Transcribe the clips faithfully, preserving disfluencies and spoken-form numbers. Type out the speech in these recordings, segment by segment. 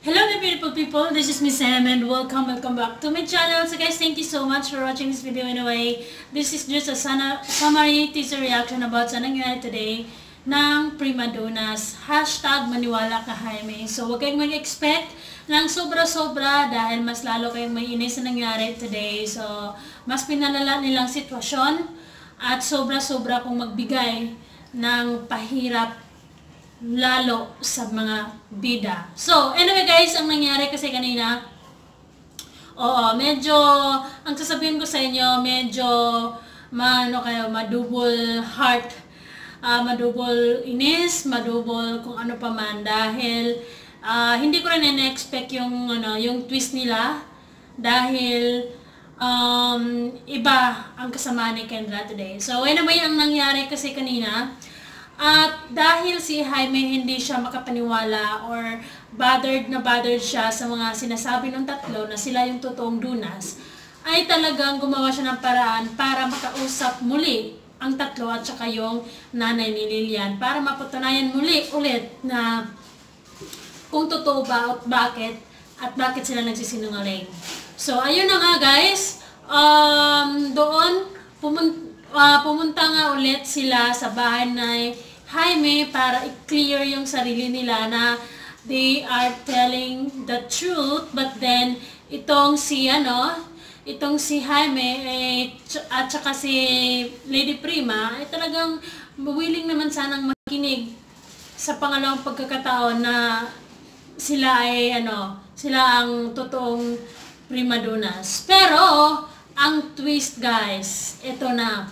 Hello my beautiful people, this is Miss Sam and welcome, welcome back to my channel. So guys, thank you so much for watching this video anyway. This is just a sana, summary teaser reaction about sa nangyari today ng Prima Donnas. Hashtag maniwala ka Jaime. So huwag kayong mag-expect ng sobra-sobra dahil mas lalo kayong may inis na nangyari today. So mas pinalala nilang sitwasyon at sobra-sobra kong magbigay ng pahirap lalo sa mga bida. So, anyway guys, ang nangyari kasi kanina, oo, medyo, ang sasabihin ko sa inyo, medyo, maano kayo, madouble heart, uh, madouble inis, madouble kung ano pa man, dahil, uh, hindi ko rin na-expect yung, ano, yung twist nila, dahil, um, iba ang kasama ni Kendra today. So, anyway, ang nangyari kasi kanina, at dahil si Jaime hindi siya makapaniwala or bothered na bothered siya sa mga sinasabi ng tatlo na sila yung totoong Donnas, ay talagang gumawa siya ng paraan para makausap muli ang tatlo at saka yung nanay ni Lilian para mapatunayan muli ulit na kung totoo ba at bakit at bakit sila nagsisinungaling. So ayun na nga guys, um, doon pumunta, uh, pumunta nga ulit sila sa bahay na Jaime para i-clear yung sarili nila na they are telling the truth, but then itong si ano, itong si Jaime eh, at saka si Lady Prima ay talagang willing naman sanang makinig sa pangalawang pagkakataon na sila ay ano, sila ang totoong Prima Donnas. Pero ang twist guys, ito na,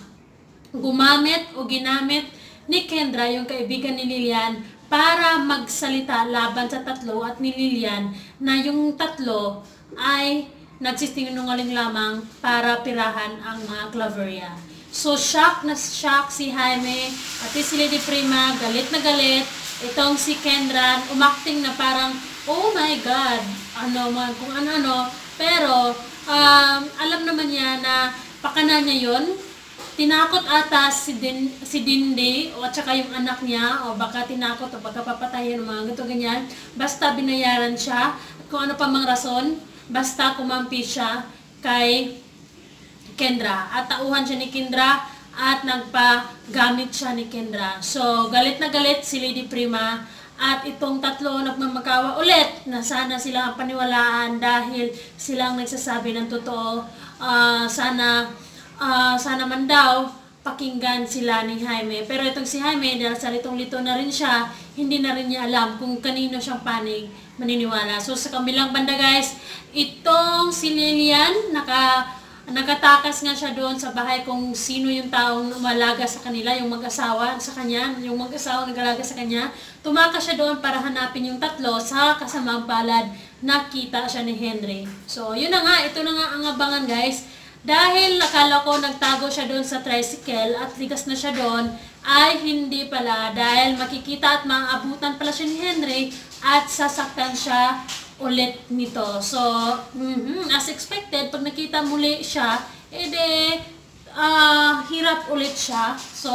gumamit o ginamit ni Kendra, yung kaibigan ni Lilian, para magsalita laban sa tatlo at ni Lilian na yung tatlo ay nagsisinungaling lamang para pirahan ang mga Claveria. So, shock na shock si Jaime at si Lady Prima, galit na galit. Itong si Kendra, umacting na parang, oh my God, ano man, kung ano-ano. Pero, um, alam naman niya na pakana niya yun. Tinakot ata si, Din, si Dindi o at saka yung anak niya o baka tinakot o baka papatayin o mga ganito ganyan. Basta binayaran siya at kung ano pa mang rason, basta kumampi siya kay Kendra. At tauhan siya ni Kendra at nagpagamit siya ni Kendra. So galit na galit si Lady Prima at itong tatlo nagmamagawa ulit na sana sila ang paniwalaan dahil silang nagsasabi ng totoo. Uh, sana Uh, sana man daw pakinggan sila ni Jaime. Pero itong si Jaime, dahil sa litong-lito na rin siya, hindi na rin niya alam kung kanino siyang panig maniniwala. So sa kabilang banda guys, itong si Lilian, naka, nakatakas nga siya doon sa bahay kung sino yung taong umalaga sa kanila, yung mag-asawa sa kanya, yung mag-asawa nag-alaga sa kanya. Tumakas siya doon para hanapin yung tatlo sa kasamang palad. Nakita siya ni Henry. So yun na nga, ito na nga ang abangan guys. Dahil nakala ko nagtago siya doon sa tricycle at ligas na siya doon, ay hindi pala dahil makikita at maabutan pala siya ni Henry at sasaktan siya ulit nito. So, mm-hmm, as expected, pag nakita muli siya, edi uh, hirap ulit siya. So,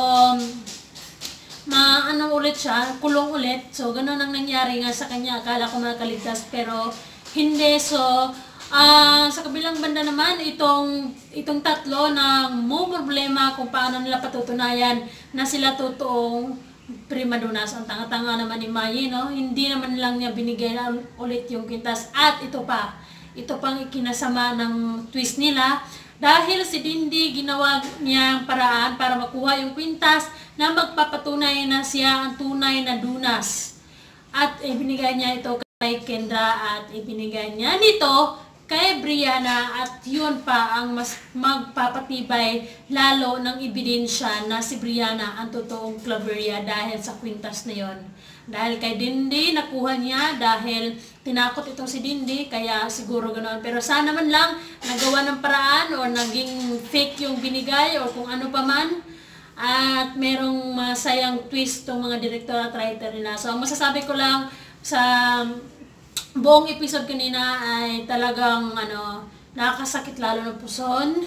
maano ulit siya, kulong ulit. So, ganun ang nangyari nga sa kanya. Akala ko makaligtas pero hindi. So, Uh, sa kabilang banda naman, itong, itong tatlo na mo problema kung paano nila patutunayan na sila totoong Prima Donnas. Ang tanga-tanga naman ni Mayi, no? Hindi naman lang niya binigay na ulit yung kwintas. At ito pa, ito pang ikinasama ng twist nila. Dahil si Dindi ginawa niya ang paraan para makuha yung kwintas na magpapatunay na siya ang tunay na Donnas. At ibinigay niya ito kay Kendra at ibinigay niya nito kay Brianna at yun pa ang mas magpapatibay lalo ng ebidensya na si Brianna ang totoong Claveria dahil sa kwintas na yon. Dahil kay Dindi, nakuha niya dahil tinakot itong si Dindi, kaya siguro ganoon. Pero sana man lang nagawa ng paraan o naging fake yung binigay o kung ano pa man. At merong masayang twist tong mga director at writer nila. So ang masasabi ko lang sa buong episode kanina ay talagang ano, nakakasakit lalo ng puson.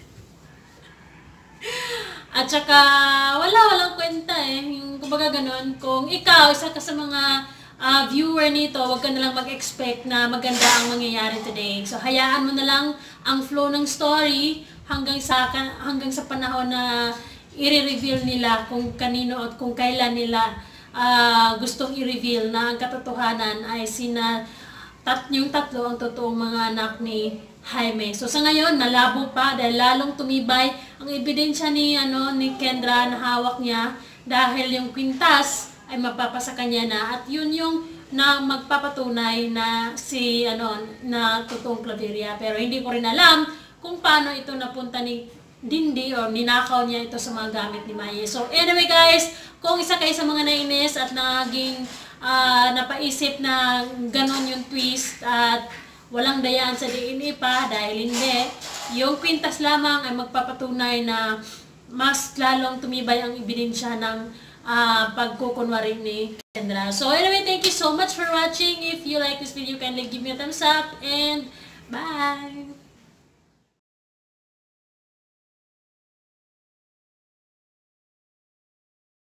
At saka wala walang kwenta eh. Yung kumbaga ganun, kung ikaw isa ka sa mga uh, viewer nito, wag ka na lang mag-expect na maganda ang mangyayari today. So hayaan mo na lang ang flow ng story hanggang sa hanggang sa panahon na i-reveal nila kung kanino at kung kailan nila uh, gustong i-reveal na ang katotohanan ay sina tat yung tatlo ang totoong mga anak ni Jaime. So sa ngayon malabo pa dahil lalong tumibay ang ebidensya ni ano ni Kendra na hawak niya dahil yung kwintas ay mapapasa kanya na at yun yung na magpapatunay na si ano na totoong Claveria, pero hindi ko rin alam kung paano ito napunta ni Dindi o ninakaw niya ito sa mga gamit ni Maye. So anyway guys, kung isa kayo sa mga nainis at naging uh, napaisip na ganon yung twist at walang dayaan sa D N A pa dahil hindi, yung kwintas lamang ay magpapatunay na mas lalong tumibay ang ebidensya ng uh, pagkukunwari ni Kendra. So anyway, thank you so much for watching. If you like this video, kindly give me a thumbs up and bye!